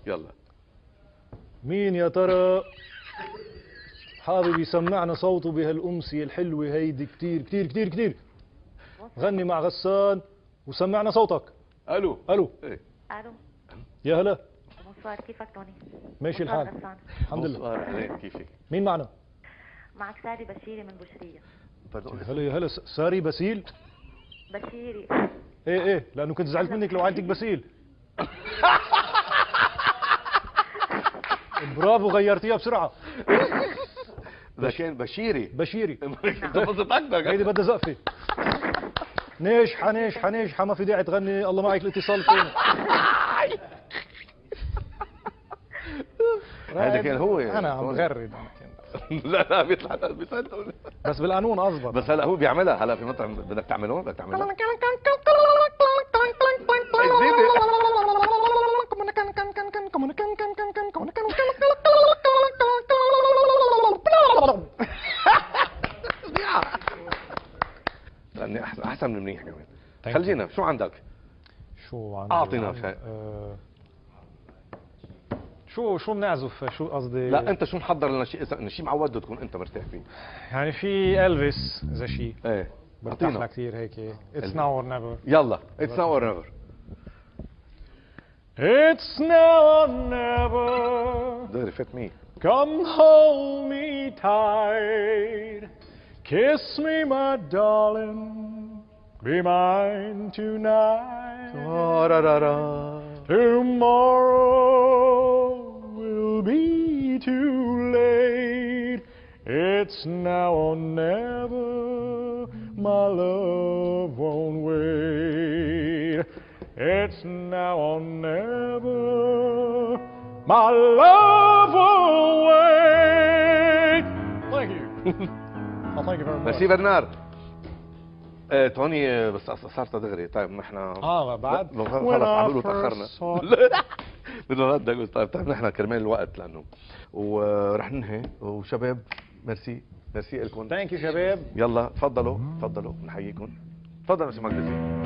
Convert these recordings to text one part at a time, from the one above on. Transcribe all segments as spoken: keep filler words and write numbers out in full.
يلا. مين يا ترى حابب يسمعنا صوته بهالأمسية الحلوة هيدي؟ كتير كتير كتير كتير. غني مع غسان وسمعنا صوتك. الو. الو. ايه. الو. يا هلا. بونسوار، كيفك توني؟ ماشي الحال. غسان. الحمد لله. بونسوار، اهلين، كيفك؟ مين معنا؟ معك ساري بشيري من بشرية. هلا يا هلا. ساري باسيل. بشيري. ايه ايه، لانه كنت زعلت منك لو عائلتك باسيل. برافو، غيرتيها بسرعه. ده كان بشيري. بشيري. ضبطت اكثر. هيدي بدها زقفه. نيشحه نيشحه نيشحه، ما في داعي تغني الله معك الاتصال الثاني. هذا كان هو. انا عم بغرد. لا لا بيطلع بيطلع بس بالقانون اضبط. بس هلا هو بيعملها. هلا في مطعم بدك تعمله بدك تعمله لاني احسن احسن من منيح كمان. خلينا شو عندك؟ شو عندي؟ اعطينا شيء. أه شو شو بنعزف؟ شو قصدي؟ لا انت شو محضر لنا شيء شيء معود تكون انت مرتاح فيه. يعني في الفيس اذا شيء. ايه برتاح لها كثير هيك. اتس ناو اور نيفر. يلا اتس ناو اور نيفر. It's now or never. دغري فات مي. Come hold me tight. Kiss me my darling. Be mine tonight. Tomorrow will be too late. It's now or never. My love won't wait. It's now or never. My love will wait. Thank you. Oh, thank you very much. ميرسي برنار. ايه توني بس صارت دغري. طيب نحن اه بعد خلص عم بيقولوا تاخرنا. بدنا نرد اقول طيب طيب نحن كرمال الوقت لانه ورح ننهي. وشباب ميرسي ميرسي لكم. ثانك يو شباب. يلا تفضلوا تفضلوا بنحييكم. تفضل يا مقدسي.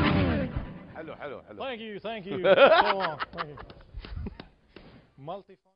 Thank you, thank you. So long. Thank you. Multi